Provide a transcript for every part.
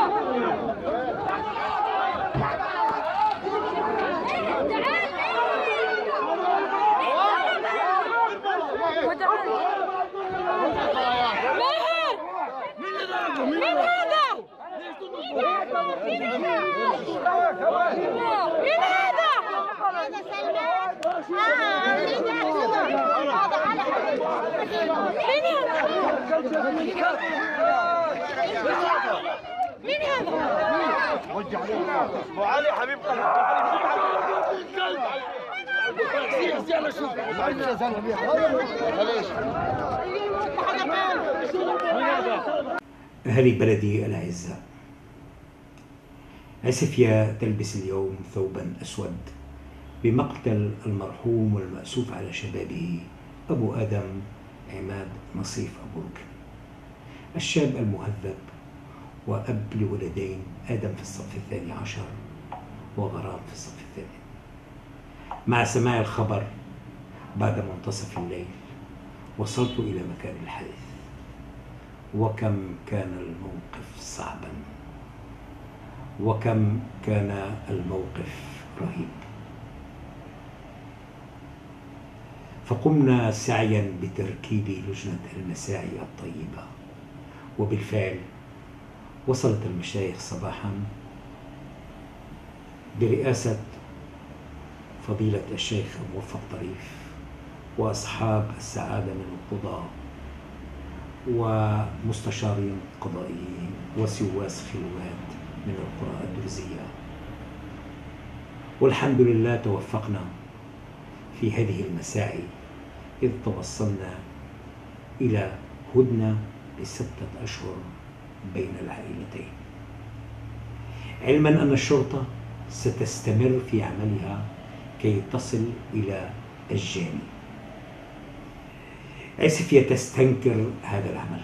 مين هذا؟ وجه ابو علي حبيب قلبي. أهلي بلدي الأعزاء، عسفيا تلبس اليوم ثوبا أسود بمقتل المرحوم والمأسوف على شبابه أبو آدم عماد نصيف أبو ركن، الشاب المهذب وأب لولدين، آدم في الصف 12 وغرام في الصف 8. مع سماع الخبر بعد منتصف الليل وصلت إلى مكان الحادث، وكم كان الموقف صعبا، وكم كان الموقف رهيب. فقمنا سعيا بتركيب لجنة المساعي الطيبة، وبالفعل وصلت المشايخ صباحا برئاسة فضيلة الشيخ موفق طريف وأصحاب السعادة من القضاة ومستشارين قضائيين وسواس خلوات من القرى الدرزية، والحمد لله توفقنا في هذه المساعي إذ توصلنا إلى هدنة ل6 أشهر بين العائلتين، علما أن الشرطة ستستمر في عملها كي تصل إلى الجاني. عسفيا تستنكر هذا العمل.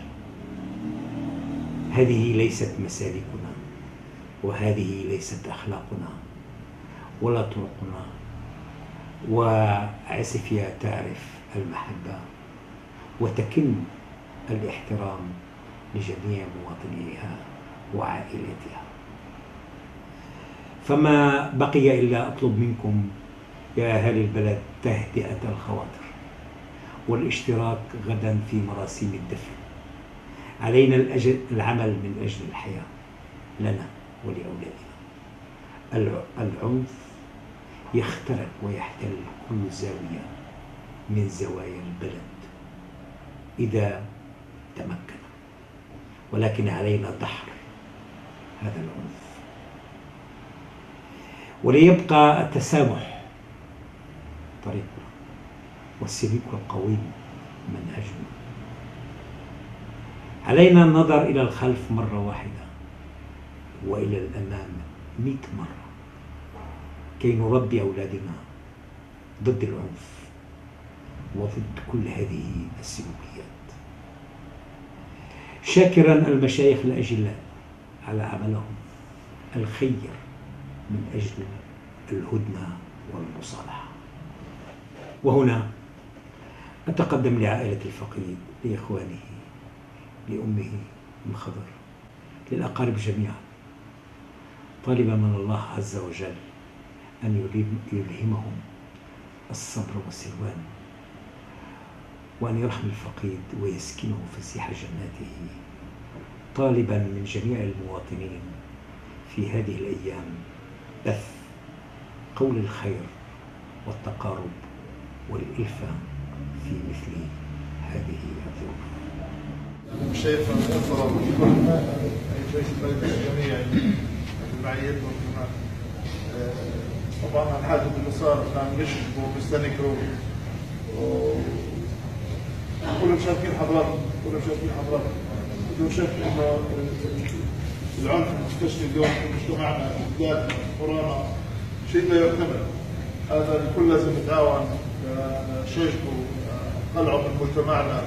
هذه ليست مسالكنا، وهذه ليست أخلاقنا ولا طرقنا، وعسفيا تعرف المحبة وتكن الاحترام لجميع مواطنيها وعائلتها. فما بقي إلا أطلب منكم يا أهالي البلد تهدئة الخواطر والاشتراك غدا في مراسيم الدفن. علينا العمل من أجل الحياة لنا ولأولادنا. العنف يخترق ويحتل كل زاوية من زوايا البلد إذا تمكن، ولكن علينا دحر هذا العنف، وليبقى التسامح طريقنا والسلوك القويم منهجنا. علينا النظر إلى الخلف مرة واحدة وإلى الأمام 100 مرة كي نربي أولادنا ضد العنف وضد كل هذه السلوكيات. شاكرا المشايخ الأجلاء على عملهم الخير من أجل الهدنة والمصالحة. وهنا أتقدم لعائلة الفقيد، لإخوانه، لأمه الخضر، للأقارب جميعا، طالبا من الله عز وجل أن يلهمهم الصبر والسلوان، وأن يرحم الفقيد ويسكنه فسيح جناته، طالبا من جميع المواطنين في هذه الأيام بث قول الخير والتقارب والإلفة في مثل هذه الظروف. شايف الأسرة والكل شايف الجميع معيتهم كمان. طبعا الحادث اللي صار كان يشبه وبيستنكروا، كلهم شايفين حضراتكم، كلهم شايفين حضراتكم، كلهم شايفين انه العنف المستشري اليوم في مجتمعنا بالذات كورونا شيء لا يحتمل. هذا الكل لازم يتعاون شيخه قلعه من مجتمعنا،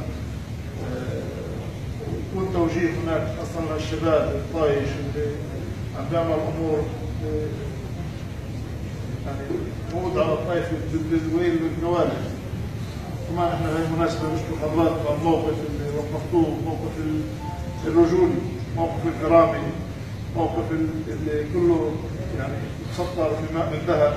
يكون توجيه هناك اصلا للشباب الطايش اللي عم بيعمل امور يعني موت على الطائف بالويل والكوارث. كمان احنا هاي المناسبه نشكر حضراتكم على الموقف اللي وقفتوه، موقف الرجولي، موقف الكرامي، موقف اللي كله يعني مسطر بماء من ذهب،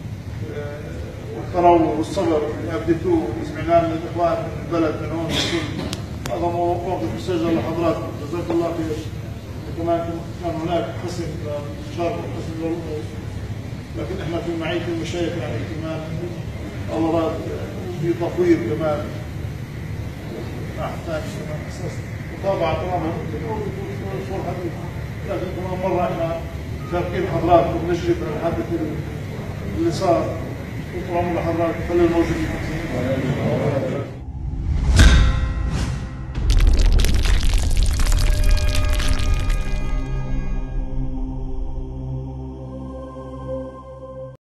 والتروع والصبر اللي ابديتوه وسمعناه من الاخوان من البلد من هون من هذا موقف مسجل لحضراتكم، جزاك الله خير. كمان كان هناك قسم للمشاركه وقسم للرؤوس، لكن احنا في معيه المشايخ يعني كمان الله راد في تطوير كمان نحتاج كمان اساس متابعه تماما لكن كمان مره احنا شاركين حضراتكم نشرف على الحدث اللي صار. طول عمر حضراتكم خلي الموجودين.